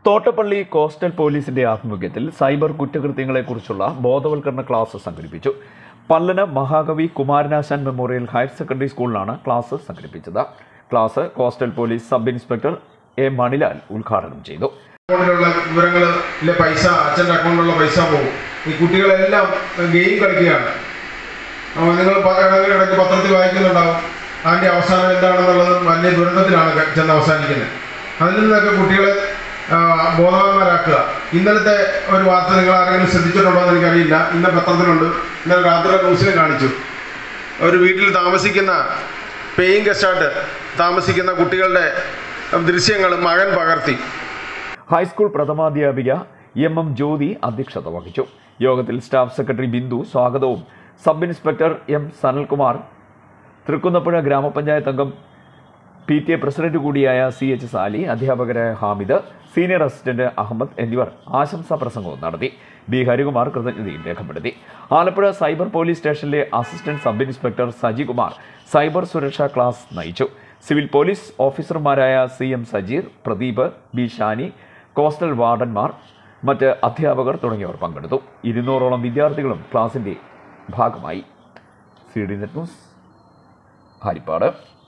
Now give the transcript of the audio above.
Thottappally coastal പോലീസിന്റെ ആഭിമുഖ്യത്തിൽ cyber കുറ്റകൃത്യങ്ങളെക്കുറിച്ചുള്ള ബോധവൽക്കരണ ക്ലാസ് സംഘടിപ്പിച്ചു. Pallana Mahakavi Kumaranasan memorial higher secondary സ്കൂളിലാണ് ക്ലാസ് സംഘടിപ്പിച്ചത്. Class coastal police sub inspector A Manilal ഉദ്ഘാടനം ചെയ്തു. വിവരങ്ങളിലെ പൈസ അച്ഛൻ്റെ അക്കൗണ്ടിലുള്ള പൈസ പോകും. ഈ കുട്ടികളെല്ലാം ഗെയിം കളിക്കുകയാണ്. നിങ്ങൾ ഇടയ്ക്ക് പത്രത്തിൽ വായിക്കുന്നുണ്ടാവും. അതിൻ്റെ അവസാനം എന്താണെന്നുള്ളത് വലിയ ദുരന്തത്തിലാണ് ചെന്ന് അവസാനിക്കുന്നത്. അതിൽ നിന്നൊക്കെ കുട്ടികളെ ബോധവാന്മാരാക്കുക. ഇന്നലത്തെ ഒരു വാർത്ത നിങ്ങൾ ആരെങ്കിലും ശ്രദ്ധിച്ചിട്ടുണ്ടോ എന്ന് എനിക്കറിയില്ല. ഇന്ന് പത്രത്തിലുണ്ട്. ഇന്നലെ രാത്രി ന്യൂസിലും കാണിച്ചു. ഒരു വീട്ടിൽ താമസിക്കുന്ന പേയിങ് ഗസ്റ്റായിട്ട് താമസിക്കുന്ന കുട്ടികളുടെ ദൃശ്യങ്ങൾ മകൻ പകർത്തി. ഹൈസ്കൂൾ പ്രഥമാധ്യാപിക എം ജ്യോതി അധ്യക്ഷത വഹിച്ചു. യോഗത്തിൽ സ്റ്റാഫ് സെക്രട്ടറി ബിന്ദു സ്വാഗതവും sub inspector M Sanalkumar, Thrikkunnapuzha ഗ്രാമപഞ്ചായത്ത് അംഗം PTA പ്രസിഡന്റ് കൂടിയായ CH സാലി, അധ്യാപകരായ ഹാമിദ്, സീനിയർ അസിസ്റ്റന്റ് അഹമ്മദ് എന്നിവർ ആശംസാ പ്രസംഗവും നടത്തി. B ഹരികുമാർ കൃതജ്ഞതയും രേഖപ്പെടുത്തി. ആലപ്പുഴ സൈബർ പോലീസ് സ്റ്റേഷനിലെ assistant sub inspector Sajikumar cyber സുരക്ഷാ ക്ലാസ് നയിച്ചു. സിവിൽ പോലീസ് ഓഫീസർമാരായ CM Sajeer, Pradeep, B Shani, coastal വാർഡന്മാർ, മറ്റ് അധ്യാപകർ തുടങ്ങിയവർ പങ്കെടുത്തു. 200ഓളം വിദ്യാർത്ഥികളും ക്ലാസിന്റെ ഭാഗമായി. CD net news, Harippad.